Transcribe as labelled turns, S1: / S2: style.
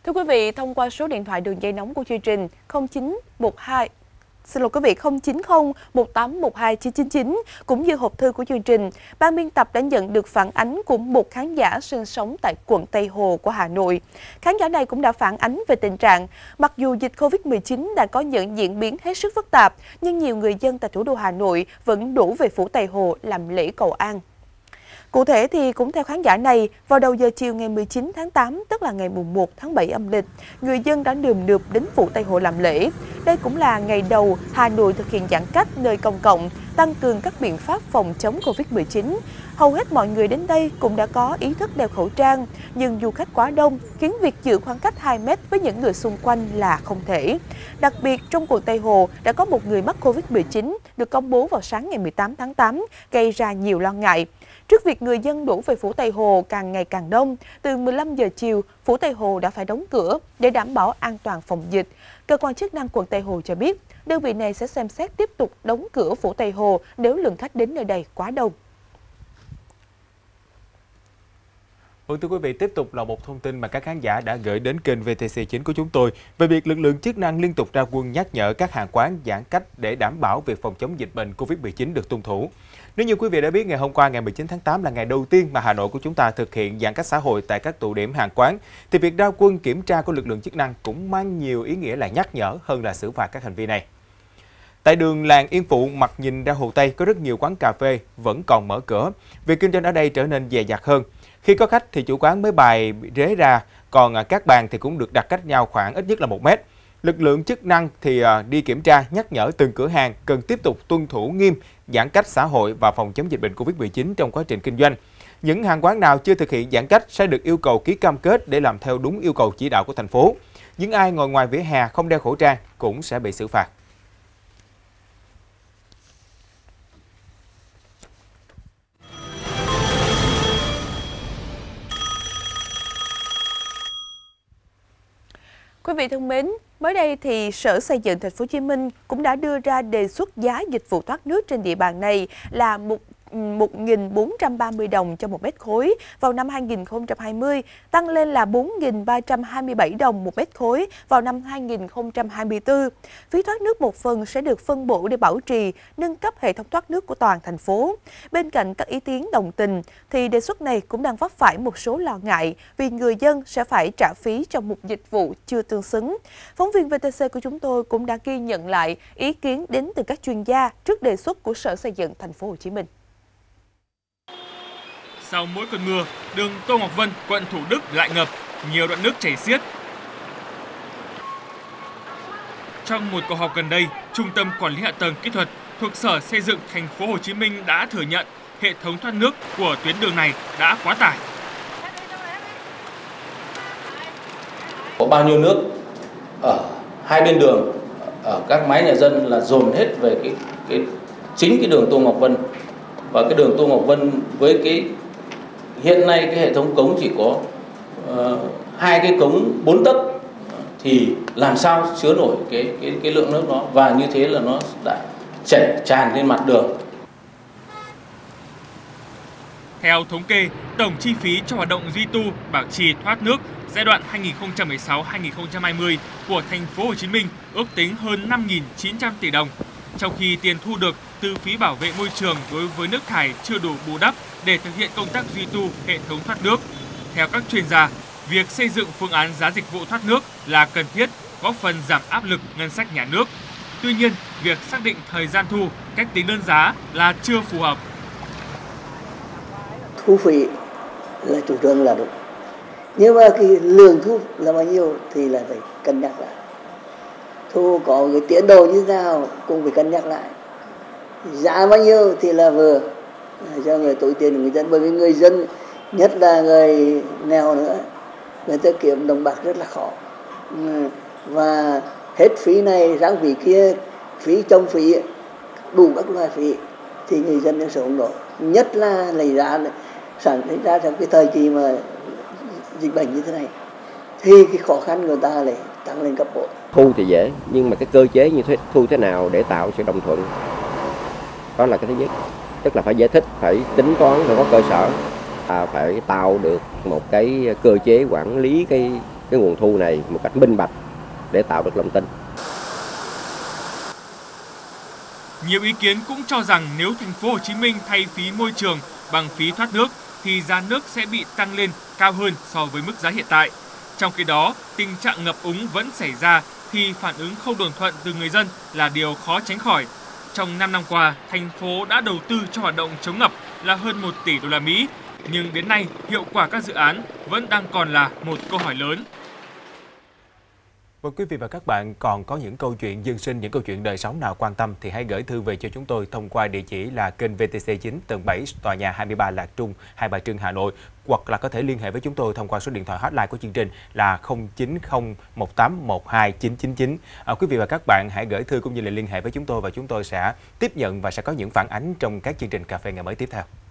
S1: Thưa quý vị, thông qua số điện thoại đường dây nóng của chương trình 0990 1812 999 cũng như hộp thư của chương trình, ban biên tập đã nhận được phản ánh của một khán giả sinh sống tại quận Tây Hồ của Hà Nội. Khán giả này cũng đã phản ánh về tình trạng mặc dù dịch Covid-19 đã có những diễn biến hết sức phức tạp, nhưng nhiều người dân tại thủ đô Hà Nội vẫn đổ về phủ Tây Hồ làm lễ cầu an. Cụ thể thì cũng theo khán giả này, vào đầu giờ chiều ngày 19 tháng 8, tức là ngày mùng 1 tháng 7 âm lịch, người dân đã nườm nượp đến phủ Tây Hồ làm lễ. Đây cũng là ngày đầu Hà Nội thực hiện giãn cách nơi công cộng, tăng cường các biện pháp phòng chống Covid-19. Hầu hết mọi người đến đây cũng đã có ý thức đeo khẩu trang, nhưng du khách quá đông khiến việc giữ khoảng cách 2 mét với những người xung quanh là không thể. Đặc biệt, trong quận Tây Hồ đã có một người mắc Covid-19 được công bố vào sáng ngày 18 tháng 8, gây ra nhiều lo ngại. Trước việc người dân đổ về phủ Tây Hồ càng ngày càng đông, từ 15 giờ chiều, phủ Tây Hồ đã phải đóng cửa để đảm bảo an toàn phòng dịch. Cơ quan chức năng quận Tây Hồ cho biết, đơn vị này sẽ xem xét tiếp tục đóng cửa phủ Tây Hồ nếu lượng khách đến nơi đây quá đông.
S2: Thưa quý vị, tiếp tục là một thông tin mà các khán giả đã gửi đến kênh VTC9 của chúng tôi về việc lực lượng chức năng liên tục ra quân nhắc nhở các hàng quán giãn cách để đảm bảo việc phòng chống dịch bệnh Covid-19 được tuân thủ. Nếu như quý vị đã biết, ngày hôm qua ngày 19 tháng 8 là ngày đầu tiên mà Hà Nội của chúng ta thực hiện giãn cách xã hội tại các tụ điểm hàng quán, thì việc ra quân kiểm tra của lực lượng chức năng cũng mang nhiều ý nghĩa là nhắc nhở hơn là xử phạt các hành vi này. Tại đường làng Yên Phụ, mặt nhìn ra Hồ Tây có rất nhiều quán cà phê vẫn còn mở cửa. Việc kinh doanh ở đây trở nên dè dặt hơn. Khi có khách thì chủ quán mới bày rế ra, còn các bàn thì cũng được đặt cách nhau khoảng ít nhất là 1 mét. Lực lượng chức năng thì đi kiểm tra, nhắc nhở từng cửa hàng cần tiếp tục tuân thủ nghiêm giãn cách xã hội và phòng chống dịch bệnh Covid-19 trong quá trình kinh doanh. Những hàng quán nào chưa thực hiện giãn cách sẽ được yêu cầu ký cam kết để làm theo đúng yêu cầu chỉ đạo của thành phố. Những ai ngồi ngoài vỉa hè không đeo khẩu trang cũng sẽ bị xử phạt.
S1: Quý vị thân mến, mới đây thì Sở Xây dựng Thành phố Hồ Chí Minh cũng đã đưa ra đề xuất giá dịch vụ thoát nước trên địa bàn này là 1.430 đồng cho 1 mét khối vào năm 2020, tăng lên là 4.327 đồng 1 mét khối vào năm 2024. Phí thoát nước một phần sẽ được phân bổ để bảo trì, nâng cấp hệ thống thoát nước của toàn thành phố. Bên cạnh các ý kiến đồng tình, thì đề xuất này cũng đang vấp phải một số lo ngại vì người dân sẽ phải trả phí cho một dịch vụ chưa tương xứng. Phóng viên VTC của chúng tôi cũng đã ghi nhận lại ý kiến đến từ các chuyên gia trước đề xuất của Sở Xây dựng Thành phố Hồ Chí Minh.
S3: Sau mỗi cơn mưa, đường Tô Ngọc Vân, quận Thủ Đức lại ngập, nhiều đoạn nước chảy xiết. Trong một cuộc họp gần đây, Trung tâm Quản lý Hạ tầng Kỹ thuật thuộc Sở Xây dựng Thành phố Hồ Chí Minh đã thừa nhận hệ thống thoát nước của tuyến đường này đã quá tải.
S4: Có bao nhiêu nước ở hai bên đường, ở các mái nhà dân là dồn hết về chính cái đường Tô Ngọc Vân. Và cái đường Tô Ngọc Vân với hiện nay cái hệ thống cống chỉ có 2 cái cống 4 tấc thì làm sao chứa nổi cái lượng nước đó, và như thế là nó đã chảy tràn lên mặt đường.
S3: Theo thống kê, tổng chi phí cho hoạt động duy tu, bảo trì thoát nước giai đoạn 2016-2020 của Thành phố Hồ Chí Minh ước tính hơn 5.900 tỷ đồng, trong khi tiền thu được từ phí bảo vệ môi trường đối với nước thải chưa đủ bù đắp để thực hiện công tác duy tu hệ thống thoát nước. Theo các chuyên gia, việc xây dựng phương án giá dịch vụ thoát nước là cần thiết, góp phần giảm áp lực ngân sách nhà nước. Tuy nhiên, việc xác định thời gian thu, cách tính đơn giá là chưa phù hợp.
S5: Thu phí là chủ trương là đúng, nhưng mà cái lượng thu là bao nhiêu thì là phải cân nhắc lại. Thu có cái tiến độ như thế nào cũng phải cân nhắc lại. Giá bao nhiêu thì là vừa cho người tối tiền của người dân, bởi vì người dân, nhất là người nghèo nữa, người ta kiếm đồng bạc rất là khó. Và hết phí này sang phí kia, phí trong phí, đủ các loại phí thì người dân sẽ sống nổi. Nhất là lấy ra trong cái thời kỳ mà dịch bệnh như thế này thì cái khó khăn của người ta lại tăng lên gấp bội.
S6: Thu thì dễ, nhưng mà cái cơ chế như thế thu thế nào để tạo sự đồng thuận, đó là cái thứ nhất. Tức là phải giải thích, phải tính toán, phải có cơ sở, phải tạo được một cái cơ chế quản lý cái nguồn thu này một cách minh bạch để tạo được lòng tin.
S3: Nhiều ý kiến cũng cho rằng nếu thành phố Hồ Chí Minh thay phí môi trường bằng phí thoát nước thì giá nước sẽ bị tăng lên cao hơn so với mức giá hiện tại. Trong khi đó, tình trạng ngập úng vẫn xảy ra thì phản ứng không đồng thuận từ người dân là điều khó tránh khỏi. Trong 5 năm qua, thành phố đã đầu tư cho hoạt động chống ngập là hơn 1 tỷ đô la Mỹ, nhưng đến nay hiệu quả các dự án vẫn đang còn là một câu hỏi lớn.
S2: Quý vị và các bạn còn có những câu chuyện dân sinh, những câu chuyện đời sống nào quan tâm thì hãy gửi thư về cho chúng tôi thông qua địa chỉ là kênh VTC9 tầng 7 tòa nhà 23 Lạc Trung, Hai Bà Trưng, Hà Nội, hoặc là có thể liên hệ với chúng tôi thông qua số điện thoại hotline của chương trình là 0901812999. Quý vị và các bạn hãy gửi thư cũng như là liên hệ với chúng tôi và chúng tôi sẽ tiếp nhận và sẽ có những phản ánh trong các chương trình cà phê ngày mới tiếp theo.